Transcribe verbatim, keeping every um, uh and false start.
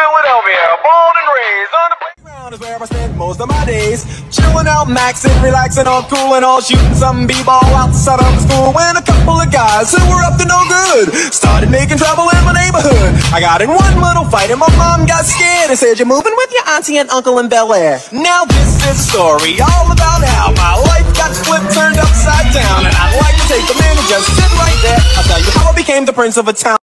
Philadelphia, born and raised on the playground is where I spend most of my days. Chilling out, maxing, relaxing, all cool and all, shooting some b-ball outside of the school. When a couple of guys who were up to no good started making trouble in my neighborhood. I got in one little fight and my mom got scared and said, "You're moving with your auntie and uncle in Bel Air." Now this is a story all about how my life got flipped, turned upside down, and I'd like to take a minute, just sit right there. I'll tell you how I became the prince of a town.